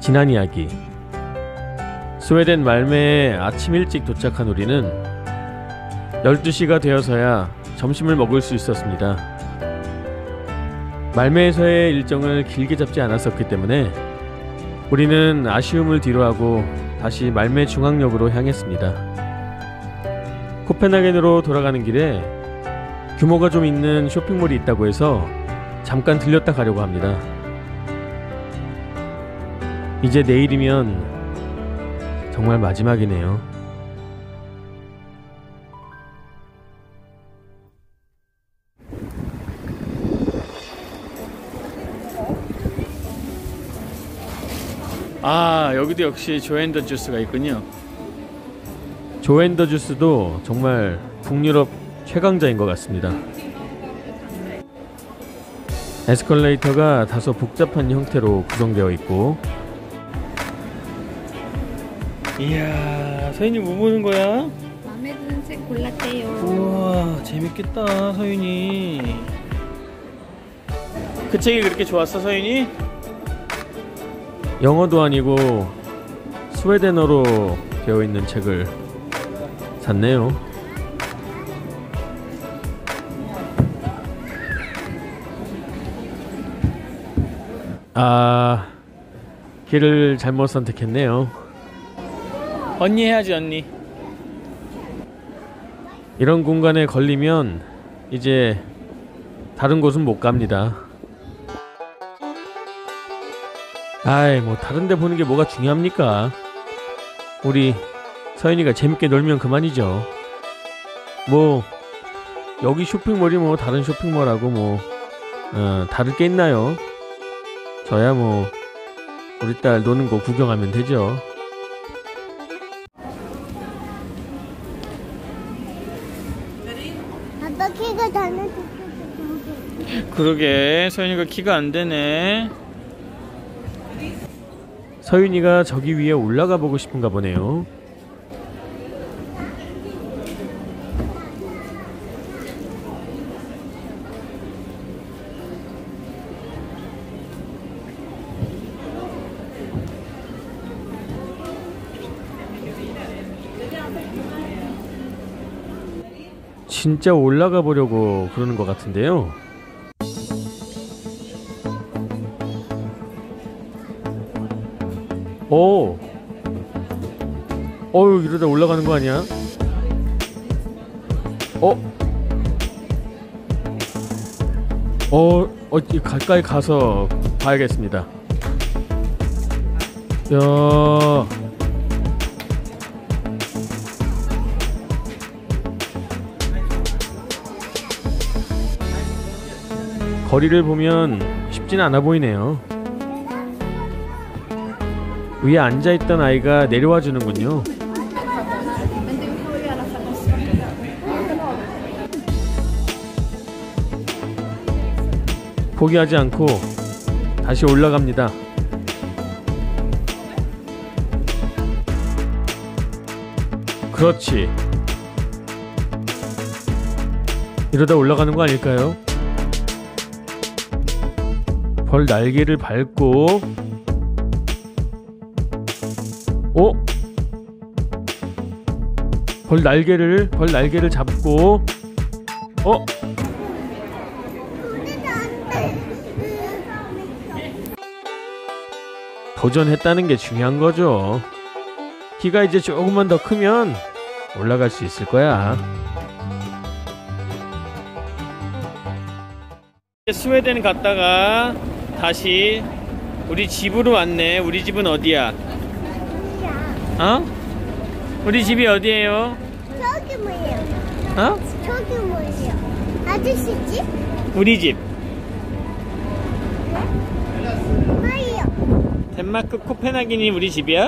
지난 이야기. 스웨덴 말매에 아침 일찍 도착한 우리는 12시가 되어서야 점심을 먹을 수 있었습니다. 말매에서의 일정을 길게 잡지 않았었기 때문에 우리는 아쉬움을 뒤로하고 다시 말매 중앙역으로 향했습니다. 코펜하겐으로 돌아가는 길에 규모가 좀 있는 쇼핑몰이 있다고 해서 잠깐 들렸다 가려고 합니다. 이제 내일이면 정말 마지막이네요. 아, 여기도 역시 조앤더 주스가 있군요. 조앤더 주스도 정말 북유럽 최강자인 것 같습니다. 에스컬레이터가 다소 복잡한 형태로 구성되어 있고. 이야, 서윤이 뭐 보는 거야? 마음에 드는 책 골랐대요. 우와, 재밌겠다, 서윤이. 그 책이 그렇게 좋았어, 서윤이? 영어도 아니고 스웨덴어로 되어 있는 책을 샀네요. 아, 길을 잘못 선택했네요. 언니 해야지, 언니. 이런 공간에 걸리면 이제 다른 곳은 못 갑니다. 아이, 뭐 다른 데 보는 게 뭐가 중요합니까? 우리 서연이가 재밌게 놀면 그만이죠. 뭐 여기 쇼핑몰이 뭐 다른 쇼핑몰하고 뭐 다를 게 있나요? 저야 뭐 우리 딸 노는 거 구경하면 되죠. 아빠 키가 다는. 그러게, 서윤이가 키가 안 되네. 서윤이가 저기 위에 올라가 보고 싶은가 보네요. 진짜 올라가 보려고 그러는 것 같은데요. 오! 어휴, 이러다 올라가는 거 아니야? 가까이 가서 봐야겠습니다. 야, 거리를 보면 쉽진 않아 보이네요. 위에 앉아있던 아이가 내려와 주는군요. 포기하지 않고 다시 올라갑니다. 그렇지. 이러다 올라가는 거 아닐까요? 벌 날개를 밟고, 벌 날개를 잡고, 도전했다는 게 중요한 거죠. 키가 이제 조금만 더 크면 올라갈 수 있을 거야. 스웨덴 갔다가 다시 우리 집으로 왔네. 우리 집은 어디야? 어? 우리 집이 어디예요? 저기 뭐예요? 어? 저기 뭐예요? 아저씨 집? 우리 집. 뭐예요? 덴마크 코펜하겐이 우리 집이야?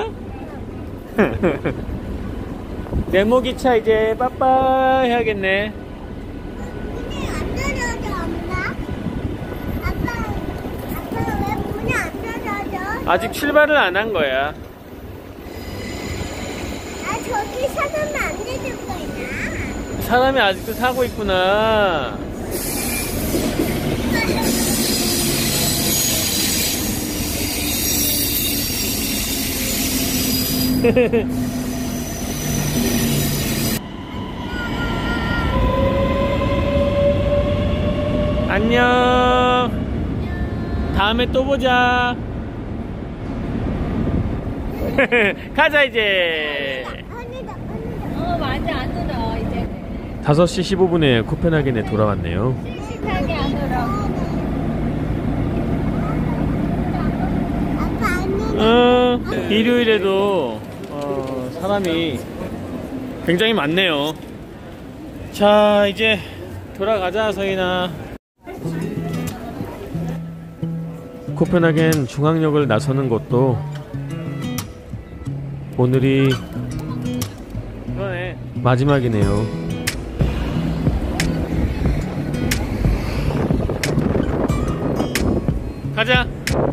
네모 기차 이제 빠빠 해야겠네. 문이 안 닫아져, 엄마? 아빠 왜 문이 안 닫아져? 아직 출발을 안 한 거야. 저기 사면 안 되는 거야. 사람이 아직도 타고 있구나. 안녕. 다음에 또 보자. 가자 이제. 맞아 안 울어 이제. 5시 15분에 코펜하겐에 돌아왔네요. 씩씩하게 안 울어. 아빠 안 울어. 일요일에도 사람이 굉장히 많네요. 자 이제 돌아가자 서인아. 코펜하겐 중앙역을 나서는 것도 오늘이 마지막이네요. 가자.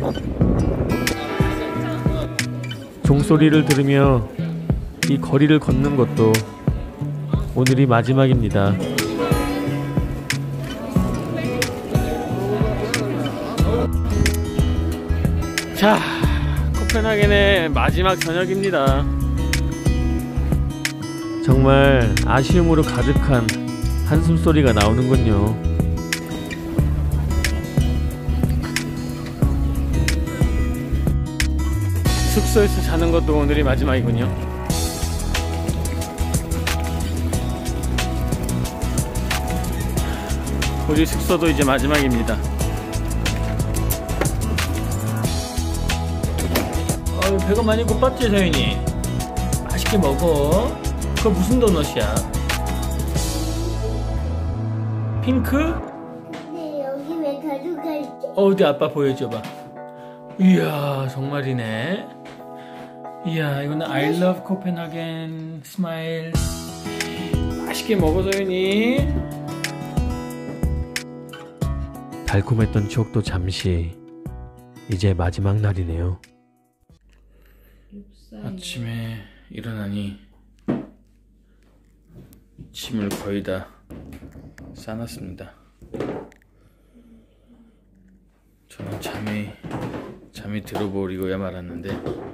종소리를 들으며 이 거리를 걷는 것도 오늘이 마지막입니다. 자, 코펜하겐의 마지막 저녁입니다. 정말 아쉬움으로 가득한 한숨 소리가 나오는군요. 숙소에서 자는 것도 오늘이 마지막이군요. 우리 숙소도 이제 마지막입니다. 배가 많이 고팠지 서윤이? 맛있게 먹어. 그거 무슨 도넛이야? 핑크? 네 여기 왜 가루가 있지? 어디 아빠 보여줘봐. 이야 정말이네. 이야 이거는 I love 코펜하겐 스마일. 맛있게 먹어 서윤이. 달콤했던 추억도 잠시 이제 마지막 날이네요. 아침에 일어나니 짐을 거의 다 싸놨습니다. 저는 잠이 들어버리고야 말았는데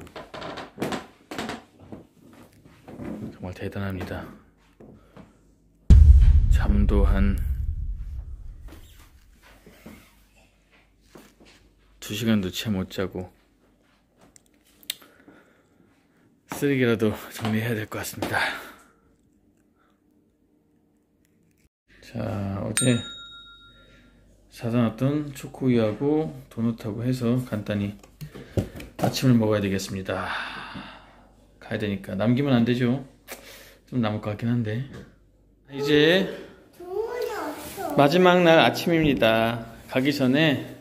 정말 대단합니다. 잠도 한 2시간도 채 못 자고 쓰레기라도 정리해야 될 것 같습니다. 자, 어제 사다 놨던 초코우유하고 도넛하고 해서 간단히 아침을 먹어야 되겠습니다. 가야 되니까 남기면 안 되죠. 좀 남을 것 같긴 한데. 이제 마지막 날 아침입니다. 가기 전에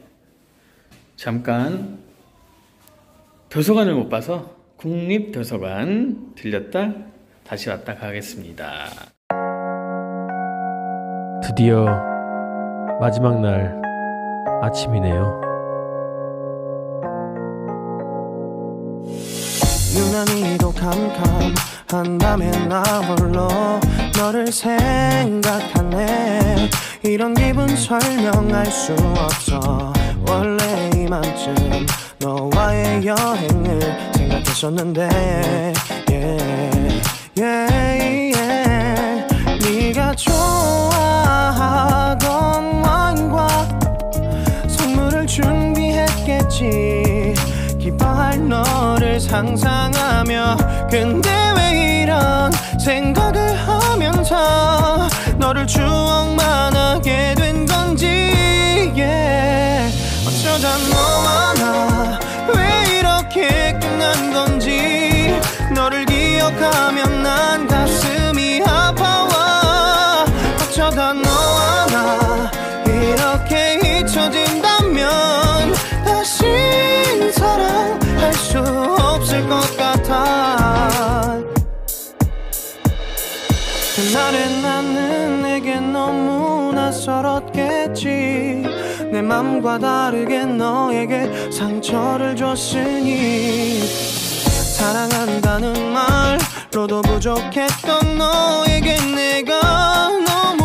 잠깐 도서관을 못 봐서 국립도서관 들렸다 다시 왔다 가겠습니다. 드디어 마지막 날 아침이네요. 유난히도 캄캄한 밤에 나 홀로 너를 생각하네. 이런 기분 설명할 수 없어. 원래 이맘쯤 너와의 여행을 생각했었는데 네가 좋아하던 와인과 선물을 준비했겠지. 기뻐할 너를 상상하며 근데 왜 이런 생각을 하면서 너를 추억만 하게 된 건지. 어쩌다 너와 나 왜 이렇게 끝난 건지. 너를 기억하면 난 가슴이 아파와. 어쩌다 너와 나 이렇게 잊혀진다면 다시 사랑할 수 없을 것 같아. 그날의 나는 내게 너무 낯설었겠지. 내 맘과 다르게 너에게 상처를 줬으니. 사랑한다는 말로도 부족했던 너에게 내가 너무